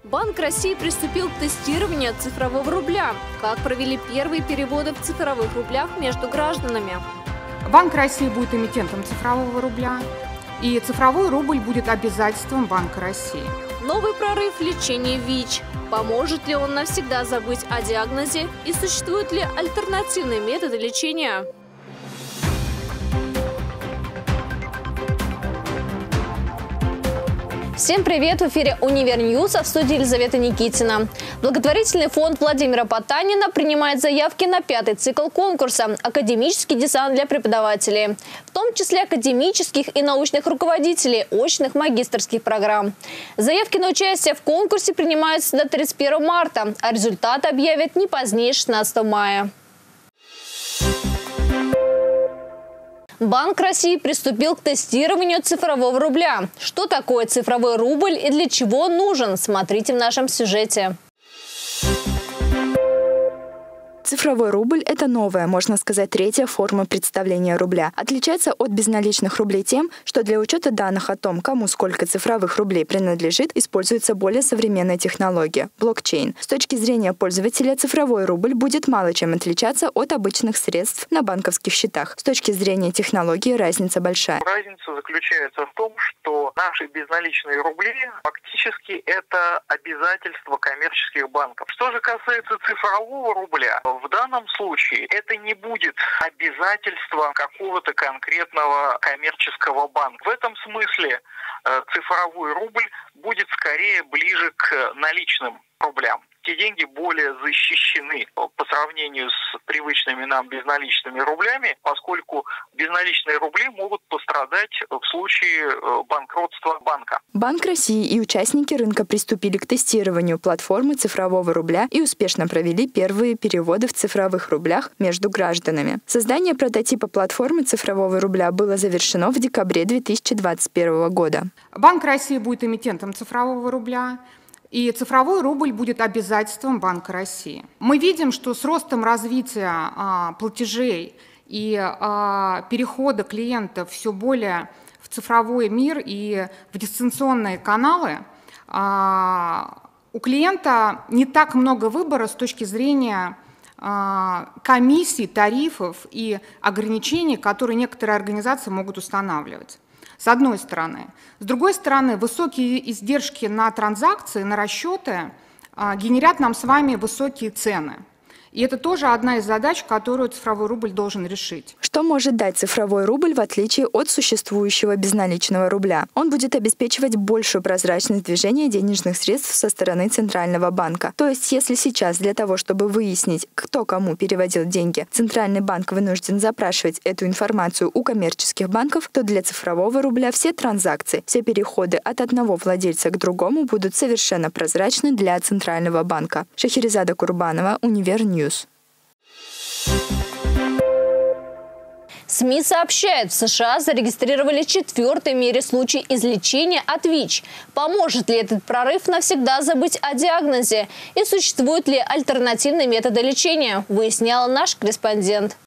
Банк России приступил к тестированию цифрового рубля. Как провели первые переводы в цифровых рублях между гражданами? Банк России будет эмитентом цифрового рубля, и цифровой рубль будет обязательством Банка России. Новый прорыв в лечении ВИЧ. Поможет ли он навсегда забыть о диагнозе и существуют ли альтернативные методы лечения? Всем привет! В эфире Универньюз, а в студии Елизавета Никитина. Благотворительный фонд Владимира Потанина принимает заявки на 5-й цикл конкурса «Академический десант для преподавателей», в том числе академических и научных руководителей очных магистерских программ. Заявки на участие в конкурсе принимаются до 31 марта, а результаты объявят не позднее 16 мая. Банк России приступил к тестированию цифрового рубля. Что такое цифровой рубль и для чего он нужен? Смотрите в нашем сюжете. Цифровой рубль – это новая, можно сказать, третья форма представления рубля. Отличается от безналичных рублей тем, что для учета данных о том, кому сколько цифровых рублей принадлежит, используется более современная технология – блокчейн. С точки зрения пользователя, цифровой рубль будет мало чем отличаться от обычных средств на банковских счетах. С точки зрения технологии разница большая. Разница заключается в том, что наши безналичные рубли фактически это обязательство коммерческих банков. Что же касается цифрового рубля, в данном случае это не будет обязательство какого-то конкретного коммерческого банка. В этом смысле цифровой рубль будет скорее ближе к наличным рублям. Те деньги более защищены по сравнению с привычными нам безналичными рублями, поскольку безналичные рубли могут пострадать в случае банкротства банка. Банк России и участники рынка приступили к тестированию платформы цифрового рубля и успешно провели первые переводы в цифровых рублях между гражданами. Создание прототипа платформы цифрового рубля было завершено в декабре 2021 года. Банк России будет эмитентом цифрового рубля, и цифровой рубль будет обязательством Банка России. Мы видим, что с ростом развития платежей и перехода клиентов все более в цифровой мир и в дистанционные каналы, у клиента не так много выбора с точки зрения комиссий, тарифов и ограничений, которые некоторые организации могут устанавливать. С одной стороны. С другой стороны, высокие издержки на транзакции, на расчеты генерят нам с вами высокие цены. И это тоже одна из задач, которую цифровой рубль должен решить. Что может дать цифровой рубль в отличие от существующего безналичного рубля? Он будет обеспечивать большую прозрачность движения денежных средств со стороны Центрального банка. То есть, если сейчас для того, чтобы выяснить, кто кому переводил деньги, Центральный банк вынужден запрашивать эту информацию у коммерческих банков, то для цифрового рубля все транзакции, все переходы от одного владельца к другому будут совершенно прозрачны для Центрального банка. Шахерезада Курбанова, Универньюз. СМИ сообщают, в США зарегистрировали 4-й в мире случай излечения от ВИЧ. Поможет ли этот прорыв навсегда забыть о диагнозе? И существуют ли альтернативные методы лечения? Выяснял наш корреспондент.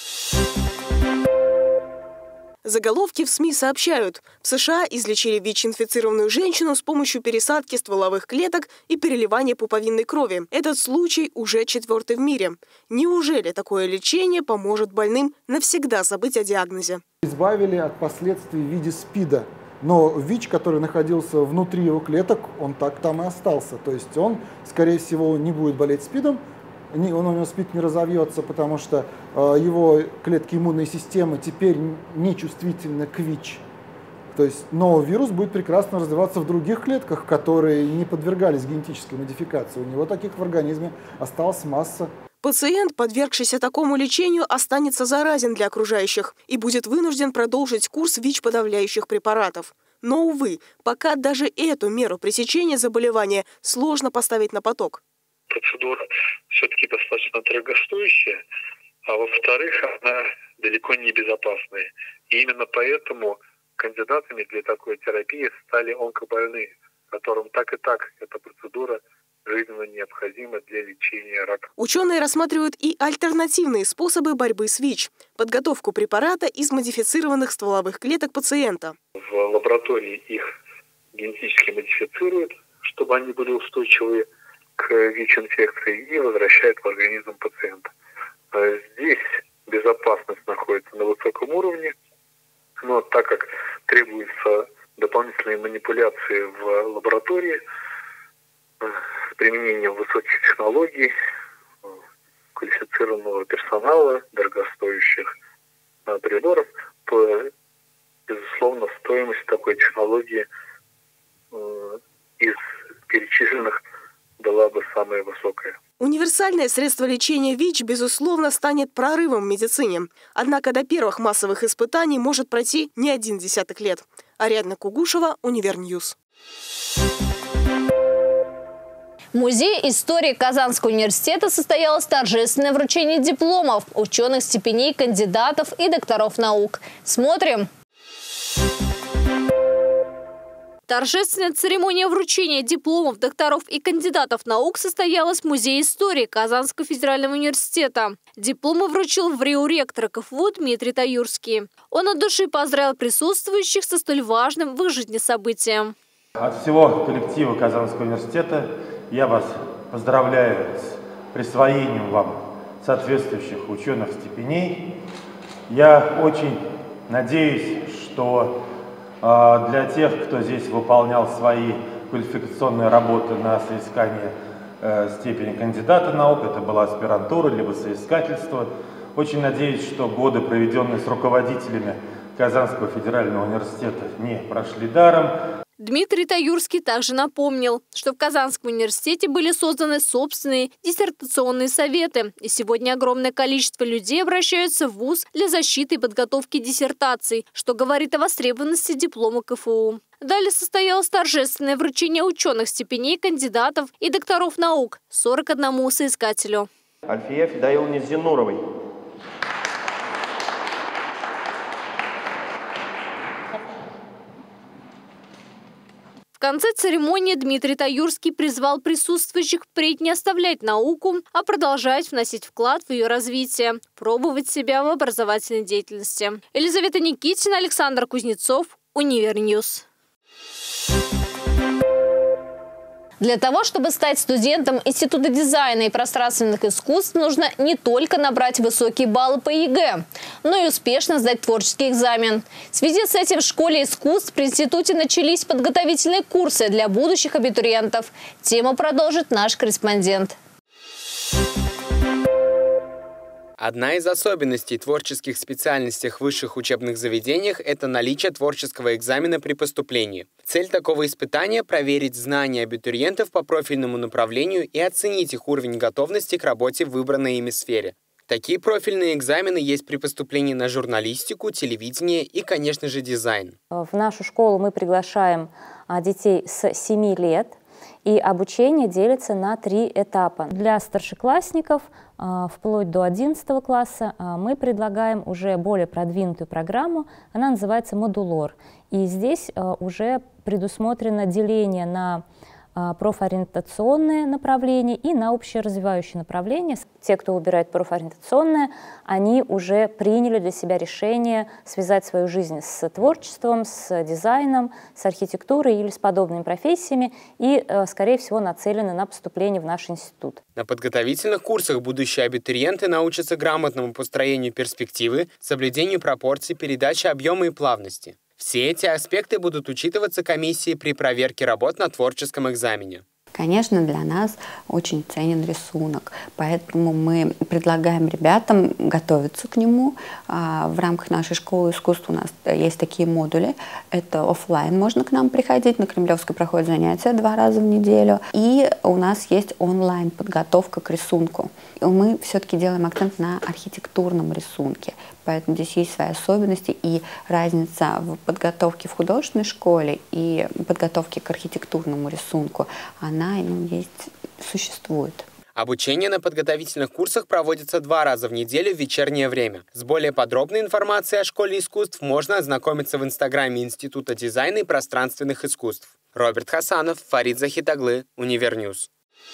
Заголовки в СМИ сообщают, в США излечили ВИЧ-инфицированную женщину с помощью пересадки стволовых клеток и переливания пуповинной крови. Этот случай уже 4-й в мире. Неужели такое лечение поможет больным навсегда забыть о диагнозе? Избавили от последствий в виде СПИДа. Но ВИЧ, который находился внутри его клеток, он так там и остался. То есть он, скорее всего, не будет болеть СПИДом, у него СПИД не разовьется, потому что его клетки иммунной системы теперь не чувствительны к ВИЧ. То есть, но вирус будет прекрасно развиваться в других клетках, которые не подвергались генетической модификации. У него таких в организме осталась масса. Пациент, подвергшийся такому лечению, останется заразен для окружающих и будет вынужден продолжить курс ВИЧ-подавляющих препаратов. Но, увы, пока даже эту меру пресечения заболевания сложно поставить на поток. Процедура все-таки достаточно дорогостоящая, а во-вторых, она далеко не безопасная. И именно поэтому кандидатами для такой терапии стали онкобольные, которым так и так эта процедура жизненно необходима для лечения рака. Ученые рассматривают и альтернативные способы борьбы с ВИЧ – подготовку препарата из модифицированных стволовых клеток пациента. В лаборатории их генетически модифицируют, чтобы они были устойчивы к ВИЧ-инфекции и возвращают в организм пациента. Здесь безопасность находится на высоком уровне, но так как требуются дополнительные манипуляции в лаборатории с применением высоких технологий, квалифицированного персонала, дорогостоящих приборов, то, безусловно, стоимость такой технологии из перечисленных была бы самая высокая. Универсальное средство лечения ВИЧ, безусловно, станет прорывом в медицине. Однако до первых массовых испытаний может пройти не 10 лет. Ариадна Кугушева, Универньюз. В Музее истории Казанского университета состоялось торжественное вручение дипломов, ученых степеней, кандидатов и докторов наук. Смотрим! Торжественная церемония вручения дипломов докторов и кандидатов наук состоялась в Музее истории Казанского федерального университета. Дипломы вручил в РИУ ректор КФУ Дмитрий Таюрский. Он от души поздравил присутствующих со столь важным в их жизни событием. От всего коллектива Казанского университета я вас поздравляю с присвоением вам соответствующих ученых степеней. Я очень надеюсь, что для тех, кто здесь выполнял свои квалификационные работы на соискание степени кандидата наук, это была аспирантура, либо соискательство, очень надеюсь, что годы, проведенные с руководителями Казанского федерального университета, не прошли даром. Дмитрий Таюрский также напомнил, что в Казанском университете были созданы собственные диссертационные советы. И сегодня огромное количество людей обращаются в вуз для защиты и подготовки диссертаций, что говорит о востребованности диплома КФУ. Далее состоялось торжественное вручение ученых степеней, кандидатов и докторов наук 41 соискателю. Альфие Фидаиловне Зинуровой. В конце церемонии Дмитрий Таюрский призвал присутствующих впредь не оставлять науку, а продолжать вносить вклад в ее развитие, пробовать себя в образовательной деятельности. Елизавета Никитина, Александр Кузнецов, Универньюз. Для того, чтобы стать студентом Института дизайна и пространственных искусств, нужно не только набрать высокие баллы по ЕГЭ, но и успешно сдать творческий экзамен. В связи с этим в школе искусств при институте начались подготовительные курсы для будущих абитуриентов. Тему продолжит наш корреспондент. Одна из особенностей творческих специальностей в высших учебных заведениях – это наличие творческого экзамена при поступлении. Цель такого испытания – проверить знания абитуриентов по профильному направлению и оценить их уровень готовности к работе в выбранной ими сфере. Такие профильные экзамены есть при поступлении на журналистику, телевидение и, конечно же, дизайн. В нашу школу мы приглашаем детей с 7 лет. И обучение делится на 3 этапа. Для старшеклассников вплоть до 11 класса мы предлагаем уже более продвинутую программу. Она называется «Модулор». И здесь уже предусмотрено деление на профориентационное направление и на общеразвивающее направление. Те, кто выбирает профориентационное, они уже приняли для себя решение связать свою жизнь с творчеством, с дизайном, с архитектурой или с подобными профессиями и, скорее всего, нацелены на поступление в наш институт. На подготовительных курсах будущие абитуриенты научатся грамотному построению перспективы, соблюдению пропорций, передаче объема и плавности. Все эти аспекты будут учитываться комиссией при проверке работ на творческом экзамене. Конечно, для нас очень ценен рисунок, поэтому мы предлагаем ребятам готовиться к нему. В рамках нашей школы искусств у нас есть такие модули. Это офлайн, можно к нам приходить, на Кремлевской проходят занятия 2 раза в неделю. И у нас есть онлайн подготовка к рисунку. Мы все-таки делаем акцент на архитектурном рисунке, поэтому здесь есть свои особенности и разница в подготовке в художественной школе и подготовке к архитектурному рисунку, она существует. Обучение на подготовительных курсах проводится 2 раза в неделю в вечернее время. С более подробной информацией о школе искусств можно ознакомиться в инстаграме Института дизайна и пространственных искусств. Роберт Хасанов, Фарид Захитаглы, Универньюз.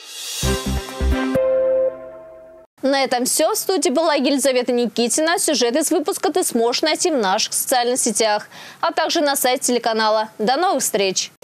На этом все. В студии была Елизавета Никитина. Сюжеты из выпуска ты сможешь найти в наших социальных сетях, а также на сайте телеканала. До новых встреч!